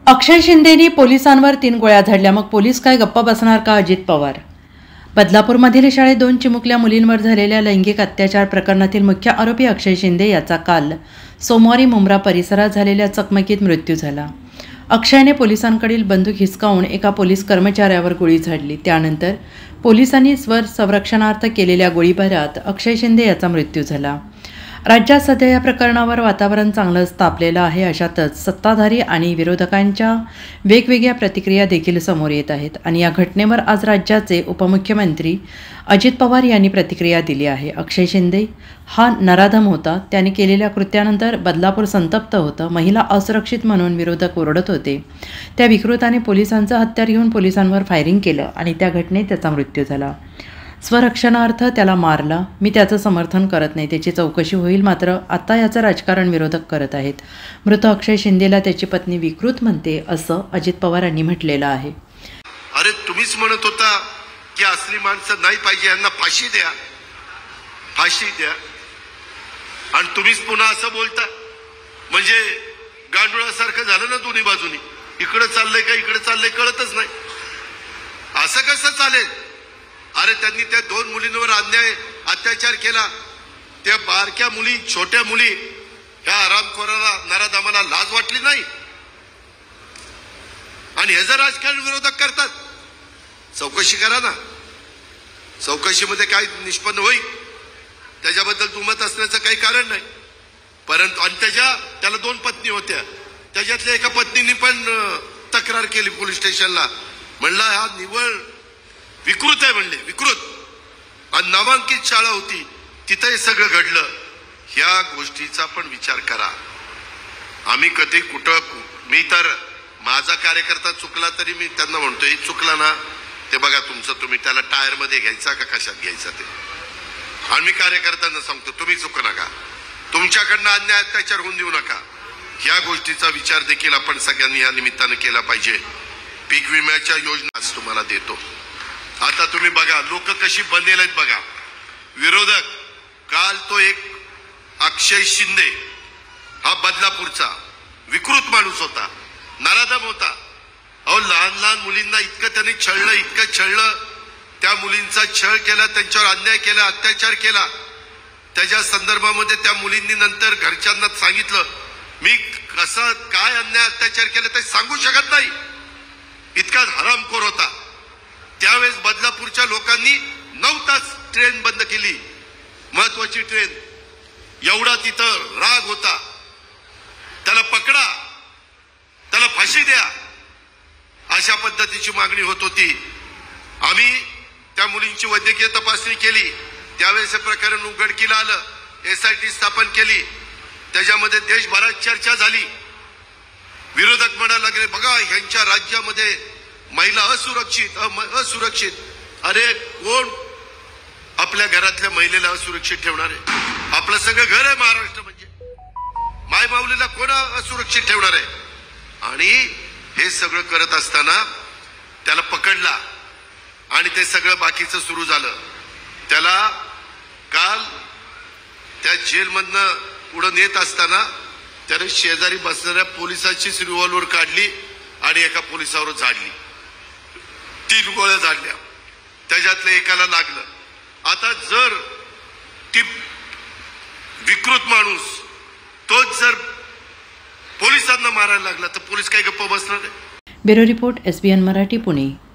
अक्षय शिंदेनी पोलिसांवर 3 गोळ्या झाडल्या, मग पोलीस काय गप्प बसणार का? अजित पवार. बदलापूरमधील शाळेत 2 चिमुकल्या मुलींवर झालेल्या लैंगिक अत्याचार प्रकरणातील मुख्य आरोपी अक्षय शिंदे याचा काल सोमवारी मुंब्रा परिसरात झालेल्या चकमकीत मृत्यू झाला. अक्षयने पोलिसांकडील बंदूक हिसकावून एका पोलीस कर्मचाऱ्यावर गोळी झाडली. त्यानंतर पोलिसांनी स्वसंरक्षणार्थ केलेल्या गोळीबारात अक्षय शिंदे याचा मृत्यू झाला. राज्यात सध्या या प्रकरणावर वातावरण चांगलंच तापलेलं आहे. अशातच सत्ताधारी आणि विरोधकांच्या वेगवेगळ्या प्रतिक्रिया देखील समोर येत आहेत आणि या घटनेवर आज राज्याचे उपमुख्यमंत्री अजित पवार यांनी प्रतिक्रिया दिली आहे. अक्षय शिंदे हा नराधम होता. त्याने केलेल्या कृत्यानंतर बदलापूर संतप्त होतं. महिला असुरक्षित म्हणून विरोधक ओरडत होते. त्या विकृताने पोलिसांचं हत्यार घेऊन पोलिसांवर फायरिंग केलं आणि त्या घटनेत त्याचा मृत्यू झाला. स्वरक्षणार्थ त्याला मारला. मी त्याचं समर्थन करत नाही. त्याची चौकशी होईल. मात्र आता याचं राजकारण विरोधक करत आहेत. मृत अक्षय शिंदेला त्याची पत्नी विकृत म्हणते, असं अजित पवार यांनी म्हटलेलं आहे. अरे तुम्हीच म्हणत होता की असली माणसं नाही पाहिजे, यांना फाशी द्या, फाशी द्या, आणि तुम्हीच पुन्हा असं बोलता. म्हणजे गांडुळासारखं झालं ना दोन्ही बाजूनी. इकडे चाललंय का इकडे चाललंय कळतच नाही. असं कसं चालेल? अरे त्यांनी त्या 2 मुलींवर अत्याचार केला. त्या बारक्या मुली, छोट्या मुली, ह्या आरामखोराला नराधमाला लाज वाटली नाही आणि ह्याचं राजकारण विरोधक करतात. चौकशी करा ना. चौकशीमध्ये काय निष्पन्न होईल त्याच्याबद्दल दुमत असण्याचं काही कारण नाही. परंतु आणि त्याला 2 पत्नी होत्या. त्याच्यातल्या एका पत्नीने पण तक्रार केली पोलीस स्टेशनला. म्हणला हा निव्वळ विकृत आहे, म्हणले विकृत, आणि नामांकित शाळा होती तिथं हे सगळं घडलं. ह्या गोष्टीचा पण विचार करा. आम्ही कधी कुठं, मी तर माझा कार्यकर्ता चुकला तरी मी त्यांना म्हणतो हे चुकला ना ते बघा तुमचं, तुम्ही त्याला टायर मध्ये घ्यायचा का कशात घ्यायचा ते. आणि मी कार्यकर्त्यांना सांगतो तुम्ही चुकू नका, तुमच्याकडनं अन्याय अत्याचार होऊन देऊ नका. ह्या गोष्टीचा विचार देखील आपण सगळ्यांनी या निमित्तानं केला पाहिजे. पीक विम्याच्या योजना आज तुम्हाला देतो. आता तुम्ही बघा लोक कशी बनेल आहेत बघा. विरोधक काल तो एक अक्षय शिंदे हा बदलापूरचा विकृत माणूस होता, नराधम होता. अहो लहान लहान मुलींना इतकं त्यांनी छळलं, इतकं छळलं, त्या मुलींचा छळ केला, त्यांच्यावर अन्याय केला, अत्याचार केला. त्याच्या संदर्भामध्ये त्या मुलींनी नंतर घरच्यांना सांगितलं मी कसं काय अन्याय अत्याचार केला ते सांगू शकत नाही, इतका हरामखोर होता. त्यावेळेस बदलापूरच्या लोकांनी 9 तास ट्रेन बंद केली, महत्वाची ट्रेन. एवढा तिथं राग होता. त्याला पकडा, त्याला फाशी द्या, अशा पद्धतीची मागणी होत होती. आम्ही त्या मुलींची वैद्यकीय तपासणी केली. त्यावेळेस हे प्रकरण उघडकीला आलं. SIT स्थापन केली. त्याच्यामध्ये देशभरात चर्चा झाली. विरोधक म्हणायला लागले बघा ह्यांच्या राज्यामध्ये महिला असुरक्षित. अरे कोण आपल्या घरातल्या महिलेला असुरक्षित ठेवणार आहे? आपलं सगळं घर आहे महाराष्ट्र, म्हणजे माय माऊलीला कोण असुरक्षित ठेवणार आहे? आणि हे सगळं करत असताना त्याला पकडला आणि ते सगळं बाकीचं सुरू झालं. त्याला काल त्या जेलमधनं पुढे नेत असताना त्याने शेजारी बसणाऱ्या पोलिसाचीच रिव्हॉल्वर काढली आणि एका पोलिसावर झाडली. 3 गोळ्या झाडल्या. त्याच्यातल्या एकाला लागलं. आता जर ती विकृत माणूस तोच जर पोलिसांना मारायला लागला तर पोलीस काय गप्प बसणार आहे? Bureau report, SBN Marathi, Pune.